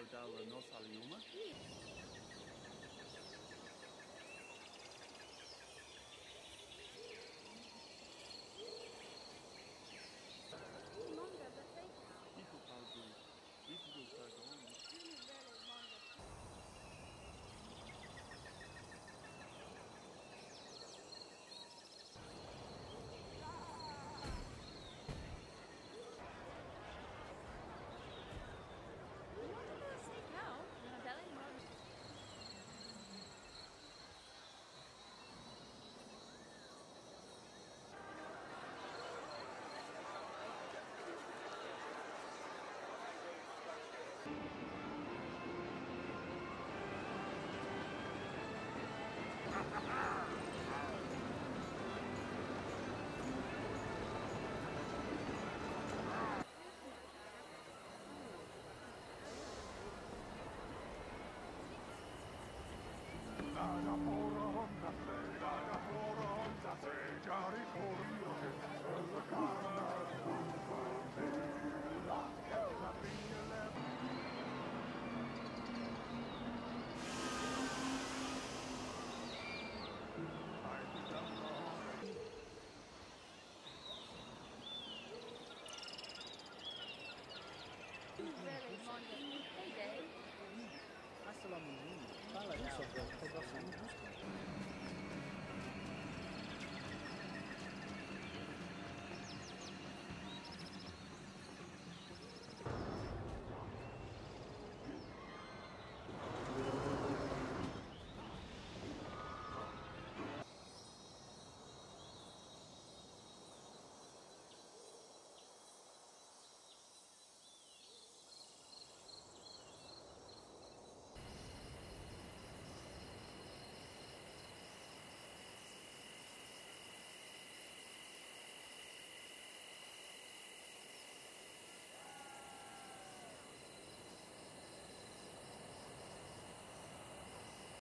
della nossa Luma. Manga da feita. Tipo pago, tipo do pagão. Filme dele, manga. Manga da feita. Não, dela é manga. Nada por onda se, nada por onda se, jari por onda, la carna, la pilla, Filme dele, manga. Hey, Day. Assalamu alaikum. Fala, eu só quero pegar o filme dos caras.